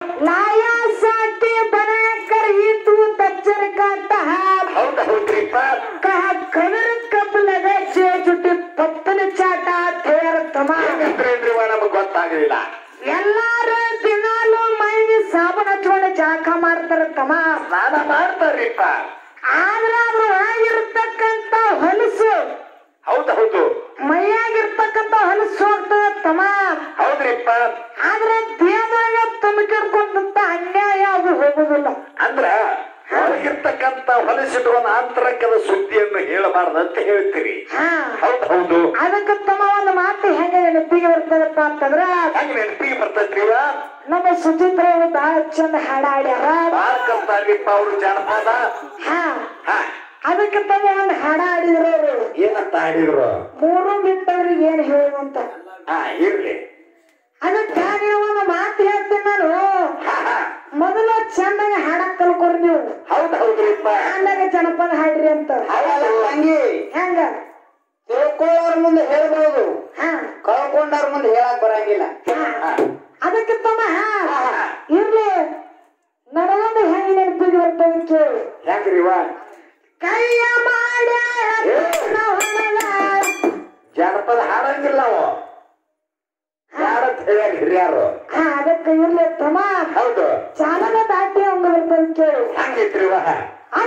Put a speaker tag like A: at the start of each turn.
A: लाया साथे बनाकर ही तू तच्चर काटा है
B: ಹೌದ್ರಿಪ್ಪ
A: कहा कलर कब लगे छे छुट्टी पत्तन चाटा थेर तमा
B: ಏನ್ರಿವ ನಮಗೆ ಗೊತ್ತಾಗಲಿಲ್ಲ
A: ಎಲ್ಲಾರು ದಿನಾಲು ಮೈಗೆ ಸಾಬೂನ್ ಹಚ್ಕೊಂಡು ಜಾಕ ಮಾಡ್ತಾರ ತಮ್ಮ
B: ಸ್ನಾನ ಮಾಡ್ತಾರ್ರಿಪ್ಪ
A: ಆದ್ರೆ ಅದ್ರ ಆಗಿರ್ತಕ್ಕಂತ ಹೊಲಸು
B: ಹೌದು
A: ಮೈಯಾಗಿರ್ತಕ್ಕಂತ ಹೊಲಸು ಹೋಗ್ತದ ತಮ್ಮ
B: ಹೌದ್ರಿಪ್ಪ
A: ಆದ್ರೆ ದೇಹದೊಳಗ ತುಂಬಿಕಿರ್ಕೊಂಡಂತ ಅನ್ಯಾಯ ಅದು ಹೋಗುದಿಲ್ಲ
B: ಅಂದ್ರ ಹೊರಗಿರ್ತಕ್ಕಂತ ಹೊಲಸಿಡುವ ಆಂತರಂಗದ ಸುದ್ದಿಯನ್ನು ಹೇಳಬಾರ್ದು ಅಂತ ಹೇಳ್ತೀರಿ ಹೌದು
A: ಅದಕ್ಕೆ ತಮ್ಮ ಒಂದು ಮಾತು ಹೆಂಗ ನೆನಪಿಗೆ ಬರ್ತದಪ್ಪ ಅಂತಂದ್ರ
B: ಹೆಂಗ್ ನೆನಪಿಗೆ ಬರ್ತೈತ್ರಿವ
A: ನಮ್ಮ ಸುಚಿತ್ರ ಬಹಳ ಚಂದ ಹಾಡಾಡ್ಯಾರ
B: ಮಾಡ್ಕಂತಾರ್ರಿಪ್ಪ ಅವ್ರು ಜಾನಪದ
A: ಅದಕ್ಕೆ ತಮ್ಮ ಒಂದು ಹಾಡಾಡಿದ್ರು ಅವರು
B: ಏನಂತ ಹಾಡಿದ್ರು
A: ಮೂರು ಬಿಟ್ಟವ್ರಿಗೆ ಏನ್ ಹೇಳುವಂತ
B: ಇರ್ಲಿ
A: ಅದಕ್ಕೆ ನೀವು ಒಂದು ಮಾತು ಹೇಳ್ತೀನಿ ನಾನು ಮೊದಲ ಚಂದಾಗ ಹಾಡಕ್ ಕಲ್ಕೊರಿ ನೀವು
B: ಹೌದ್ರಿಪ್ಪ
A: ಆಮ್ಯಾಗ ಜನಪದ ಹಾಡ್ರಿ ಅಂತ
C: ತಂಗಿ
A: ಹೆಂಗ
C: ತಿಳ್ಕೊಳ್ಳೋರ್ ಮುಂದೆ ಹೇಳ್ಬೋದು ಕಳ್ಕೊಂಡವ್ರ ಮುಂದೆ ಹೇಳಕ್ ಬರಂಗಿಲ್ಲ
A: ಅದಕ್ಕೆ ತಮ್ಮ ಇರ್ಲಿ ನನಗೊಂದು ಹೆಂಗ್ ನೆನಪಿಗೆ ಬರ್ತದೆ ಕೇಳಿ
B: ಹೆಂಗ್ರಿವ
A: ಕೈಯ ಮಾಡ
B: ಜಾನಪದ ಹಾಡಂಗಿಲ್ಲ ನಾವು ಯಾರಂತ ಹೇಳ್ಯಾರ ಹಿರಿಯಾರು
A: ಅದಕ್ಕೆ ಇರ್ಲಿ ತಮ್ಮ
B: ಹೌದು
A: ಚಾಲನ ದಾಟಿ ಹಂಗ ಬರ್ತದೆ ಕೇಳಿ
B: ಹಂಗಿತ್ರಿವ